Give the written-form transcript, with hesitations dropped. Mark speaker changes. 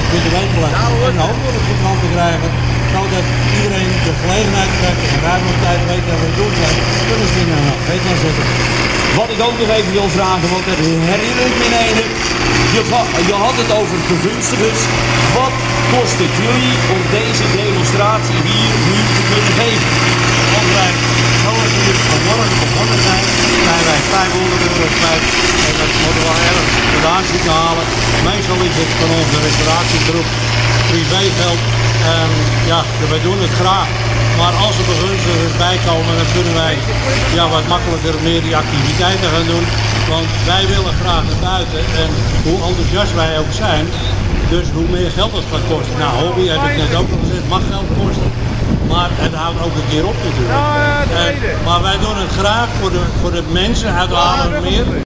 Speaker 1: met de weggelegd en ook door het gebrand te krijgen, zodat iedereen de gelegenheid krijgt en ruim op tijd weet dat we het doen zijn, kunnen ze er nog weet gaan zitten.
Speaker 2: Wat ik ook nog even wil vragen, want dat herinner ik me ineens. Je had het over vergunstigers. Wat kost het jullie om deze demonstratie hier nu te kunnen geven?
Speaker 1: Als wij zoals we hier vanmorgen begonnen zijn, zijn wij €500 kwijt en dat moeten we ergens vandaan zien te halen. Meestal is het van onze restauratiegroep privégeld. Ja, wij doen het graag. Maar als er begunstigers bij komen, dan kunnen wij wat makkelijker meer die activiteiten gaan doen. Want wij willen graag naar buiten en hoe enthousiast wij ook zijn, dus hoe meer geld het gaat kosten. Nou, hobby heb ik net ook al gezegd, mag geld kosten, maar het houdt ook een keer op natuurlijk. Maar wij doen het graag voor de mensen uit de Haarlemmermeer.